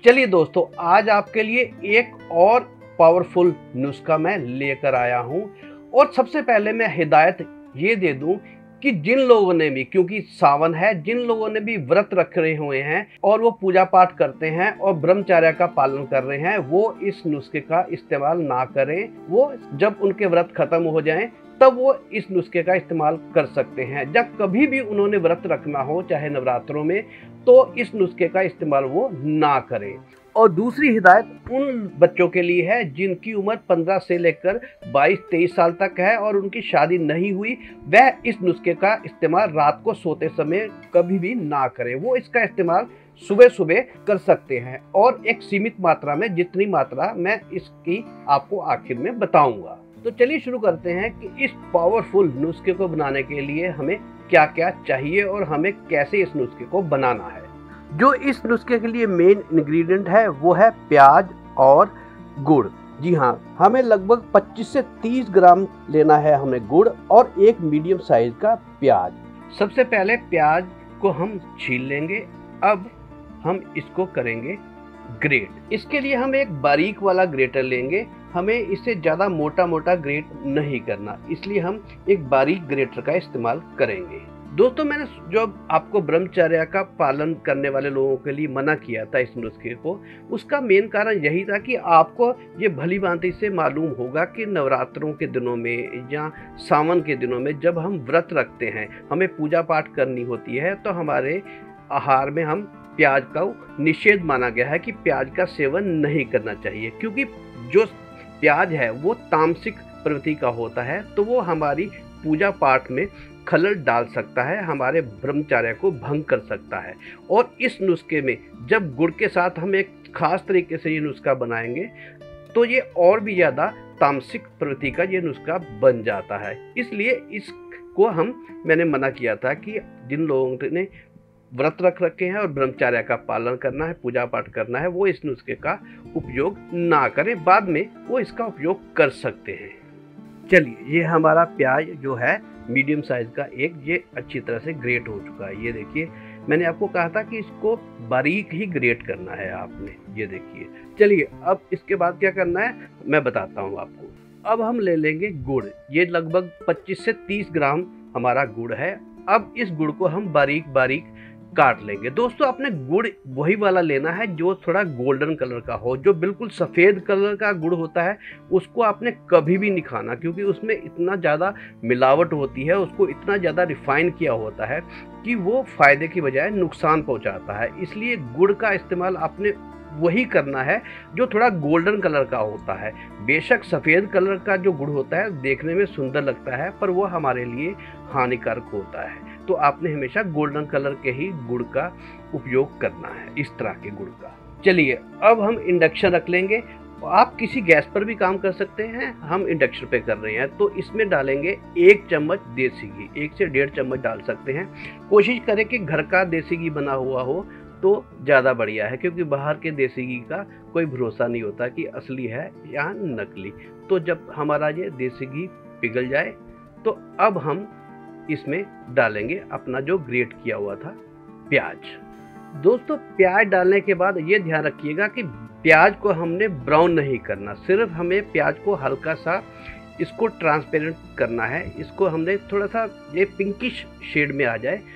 चलिए दोस्तों, आज आपके लिए एक और पावरफुल नुस्खा मैं लेकर आया हूं। और सबसे पहले मैं हिदायत ये दे दूं कि जिन लोगों ने भी, क्योंकि सावन है, जिन लोगों ने भी व्रत रख रहे हुए हैं और वो पूजा पाठ करते हैं और ब्रह्मचर्य का पालन कर रहे हैं, वो इस नुस्खे का इस्तेमाल ना करें। वो जब उनके व्रत खत्म हो जाएं तब वो इस नुस्खे का इस्तेमाल कर सकते हैं। जब कभी भी उन्होंने व्रत रखना हो, चाहे नवरात्रों में, तो इस नुस्खे का इस्तेमाल वो ना करें। और दूसरी हिदायत उन बच्चों के लिए है जिनकी उम्र 15 से लेकर 22-23 साल तक है और उनकी शादी नहीं हुई। वह इस नुस्खे का इस्तेमाल रात को सोते समय कभी भी ना करें। वो इसका इस्तेमाल सुबह सुबह कर सकते हैं और एक सीमित मात्रा में, जितनी मात्रा मैं इसकी आपको आखिर में बताऊंगा। तो चलिए शुरू करते हैं कि इस पावरफुल नुस्खे को बनाने के लिए हमें क्या क्या चाहिए और हमें कैसे इस नुस्खे को बनाना है। जो इस नुस्खे के लिए मेन इंग्रेडिएंट है वो है प्याज और गुड़। जी हाँ, हमें लगभग 25 से 30 ग्राम लेना है हमें गुड़ और एक मीडियम साइज का प्याज। सबसे पहले प्याज को हम छील लेंगे। अब हम इसको करेंगे ग्रेट। इसके लिए हम एक बारीक वाला ग्रेटर लेंगे। हमें इसे ज़्यादा मोटा मोटा ग्रेट नहीं करना, इसलिए हम एक बारीक ग्रेटर का इस्तेमाल करेंगे। दोस्तों, मैंने जो आपको ब्रह्मचर्य का पालन करने वाले लोगों के लिए मना किया था इस नुस्खे को, उसका मेन कारण यही था कि आपको ये भली भांति से मालूम होगा कि नवरात्रों के दिनों में या सावन के दिनों में जब हम व्रत रखते हैं, हमें पूजा पाठ करनी होती है, तो हमारे आहार में हम प्याज का निषेध माना गया है कि प्याज का सेवन नहीं करना चाहिए, क्योंकि जो प्याज है वो तामसिक प्रवृत्ति का होता है, तो वो हमारी पूजा पाठ में खलल डाल सकता है, हमारे ब्रह्मचर्य को भंग कर सकता है। और इस नुस्खे में जब गुड़ के साथ हम एक खास तरीके से ये नुस्खा बनाएंगे तो ये और भी ज़्यादा तामसिक प्रवृत्ति का ये नुस्खा बन जाता है। इसलिए इसको मैंने मना किया था कि जिन लोगों ने व्रत रख रखे हैं और ब्रह्मचर्य का पालन करना है, पूजा पाठ करना है, वो इस नुस्खे का उपयोग ना करें। बाद में वो इसका उपयोग कर सकते हैं। चलिए, ये हमारा प्याज जो है मीडियम साइज का ये अच्छी तरह से ग्रेट हो चुका है। ये देखिए, मैंने आपको कहा था कि इसको बारीक ही ग्रेट करना है आपने। ये देखिए। चलिए, अब इसके बाद क्या करना है मैं बताता हूँ आपको। अब हम ले लेंगे गुड़। ये लगभग 25 से 30 ग्राम हमारा गुड़ है। अब इस गुड़ को हम बारीक बारीक काट लेंगे। दोस्तों, आपने गुड़ वही वाला लेना है जो थोड़ा गोल्डन कलर का हो। जो बिल्कुल सफ़ेद कलर का गुड़ होता है उसको आपने कभी भी नहीं खाना, क्योंकि उसमें इतना ज़्यादा मिलावट होती है, उसको इतना ज़्यादा रिफाइन किया होता है कि वो फ़ायदे की बजाय नुकसान पहुंचाता है। इसलिए गुड़ का इस्तेमाल आपने वही करना है जो थोड़ा गोल्डन कलर का होता है। बेशक सफ़ेद कलर का जो गुड़ होता है देखने में सुंदर लगता है, पर वो हमारे लिए हानिकारक होता है। तो आपने हमेशा गोल्डन कलर के ही गुड़ का उपयोग करना है, इस तरह के गुड़ का। चलिए, अब हम इंडक्शन रख लेंगे। आप किसी गैस पर भी काम कर सकते हैं, हम इंडक्शन पे कर रहे हैं। तो इसमें डालेंगे 1 चम्मच देसी घी। 1 से 1.5 चम्मच डाल सकते हैं। कोशिश करें कि घर का देसी घी बना हुआ हो तो ज़्यादा बढ़िया है, क्योंकि बाहर के देसी घी का कोई भरोसा नहीं होता कि असली है या नकली। तो जब हमारा ये देसी घी पिघल जाए तो अब हम इसमें डालेंगे अपना जो ग्रेट किया हुआ था प्याज। दोस्तों, प्याज डालने के बाद ये ध्यान रखिएगा कि प्याज को हमने ब्राउन नहीं करना, सिर्फ हमें प्याज को हल्का सा इसको ट्रांसपेरेंट करना है। इसको हमने थोड़ा सा ये पिंकिश शेड में आ जाए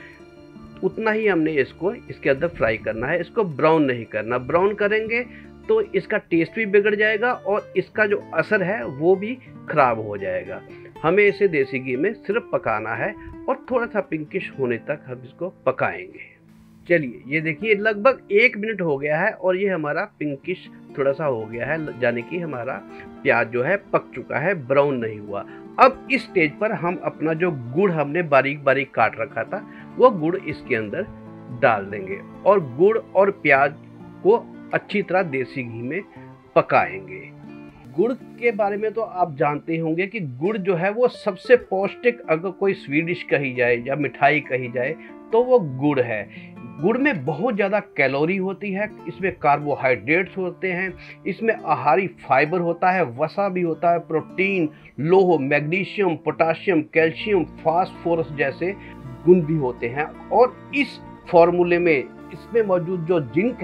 उतना ही हमने इसको इसके अंदर फ्राई करना है। इसको ब्राउन नहीं करना। ब्राउन करेंगे तो इसका टेस्ट भी बिगड़ जाएगा और इसका जो असर है वो भी खराब हो जाएगा। हमें इसे देसी घी में सिर्फ पकाना है और थोड़ा सा पिंकिश होने तक हम इसको पकाएंगे। चलिए, ये देखिए, लगभग 1 मिनट हो गया है और ये हमारा पिंकिश थोड़ा सा हो गया है, यानी कि हमारा प्याज जो है पक चुका है, ब्राउन नहीं हुआ। अब इस स्टेज पर हम अपना जो गुड़ हमने बारीक बारीक काट रखा था वो गुड़ इसके अंदर डाल देंगे और गुड़ और प्याज को अच्छी तरह देसी घी में पकाएंगे। गुड़ के बारे में तो आप जानते होंगे कि गुड़ जो है वो सबसे पौष्टिक, अगर कोई स्वीट डिश कही जाए या मिठाई कही जाए तो वो गुड़ है। गुड़ में बहुत ज़्यादा कैलोरी होती है, इसमें कार्बोहाइड्रेट्स होते हैं, इसमें आहारी फाइबर होता है, वसा भी होता है, प्रोटीन, लोह, मैग्नीशियम, पोटाशियम, कैल्शियम, फास्फोरस जैसे गुण भी होते हैं। और इस फॉर्मूले में इसमें मौजूद जो जिंक है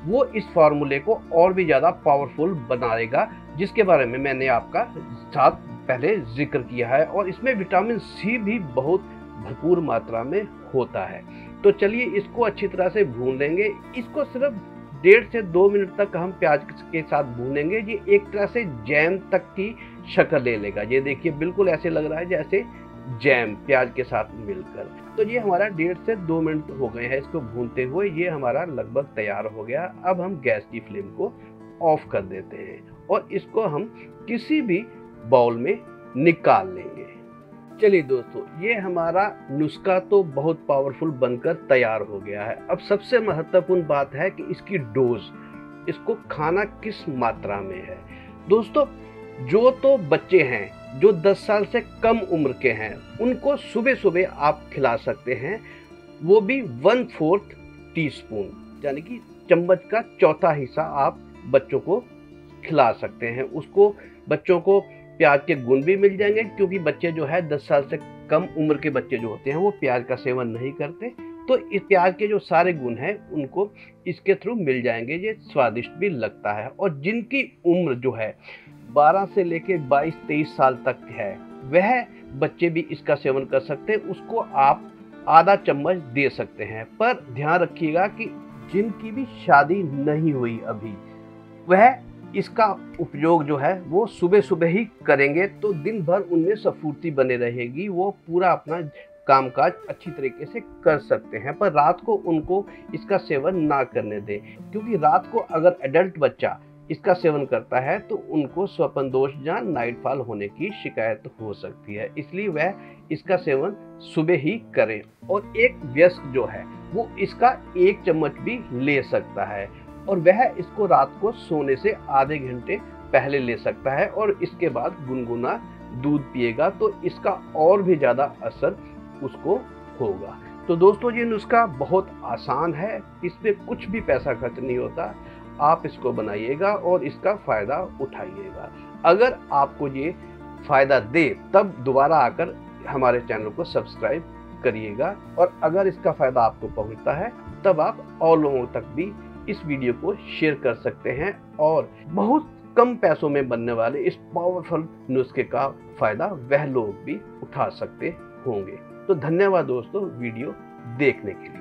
वो इस फार्मूले को और भी ज़्यादा पावरफुल बनाएगा, जिसके बारे में मैंने आपका साथ पहले जिक्र किया है। और इसमें विटामिन सी भी बहुत भरपूर मात्रा में होता है। तो चलिए इसको अच्छी तरह से भून लेंगे। इसको सिर्फ 1.5 से 2 मिनट तक हम प्याज के साथ भूनेंगे। ये एक तरह से जैम तक की शक्ल ले लेगा। ये देखिए बिल्कुल ऐसे लग रहा है जैसे जैम प्याज के साथ मिलकर। तो ये हमारा 1.5 से 2 मिनट हो गए हैं इसको भूनते हुए। ये हमारा लगभग तैयार हो गया। अब हम गैस की फ्लेम को ऑफ कर देते हैं और इसको हम किसी भी बाउल में निकाल लेंगे। चलिए दोस्तों, ये हमारा नुस्खा तो बहुत पावरफुल बनकर तैयार हो गया है। अब सबसे महत्वपूर्ण बात है कि इसकी डोज, इसको खाना किस मात्रा में है। दोस्तों, जो तो बच्चे हैं जो 10 साल से कम उम्र के हैं, उनको सुबह सुबह आप खिला सकते हैं, वो भी 1/4 टीस्पून, यानी कि चम्मच का चौथा हिस्सा आप बच्चों को खिला सकते हैं। उसको बच्चों को प्याज के गुण भी मिल जाएंगे, क्योंकि बच्चे जो है 10 साल से कम उम्र के बच्चे जो होते हैं वो प्याज का सेवन नहीं करते। तो इस प्याज के जो सारे गुण हैं उनको इसके थ्रू मिल जाएंगे। ये स्वादिष्ट भी लगता है। और जिनकी उम्र जो है 12 से लेके 22-23 साल तक है, वह बच्चे भी इसका सेवन कर सकते हैं। उसको आप आधा चम्मच दे सकते हैं। पर ध्यान रखिएगा कि जिनकी भी शादी नहीं हुई अभी, वह इसका उपयोग जो है वो सुबह सुबह ही करेंगे, तो दिन भर उनमें स्फूर्ति बने रहेगी। वो पूरा अपना कामकाज अच्छी तरीके से कर सकते हैं। पर रात को उनको इसका सेवन ना करने दें, क्योंकि रात को अगर एडल्ट बच्चा इसका सेवन करता है तो उनको स्वप्न दोष या नाइटफॉल होने की शिकायत हो सकती है। इसलिए वह इसका सेवन सुबह ही करें। और एक वयस्क जो है वो इसका 1 चम्मच भी ले सकता है, और वह इसको रात को सोने से आधे घंटे पहले ले सकता है। और इसके बाद गुनगुना दूध पिएगा तो इसका और भी ज़्यादा असर उसको होगा। तो दोस्तों, ये नुस्खा बहुत आसान है, इसमें कुछ भी पैसा खर्च नहीं होता। आप इसको बनाइएगा और इसका फ़ायदा उठाइएगा। अगर आपको ये फ़ायदा दे तब दोबारा आकर हमारे चैनल को सब्सक्राइब करिएगा। और अगर इसका फ़ायदा आपको पहुंचता है तब आप और लोगों तक भी इस वीडियो को शेयर कर सकते हैं, और बहुत कम पैसों में बनने वाले इस पावरफुल नुस्खे का फ़ायदा वह लोग भी उठा सकते होंगे। तो धन्यवाद दोस्तों वीडियो देखने के लिए।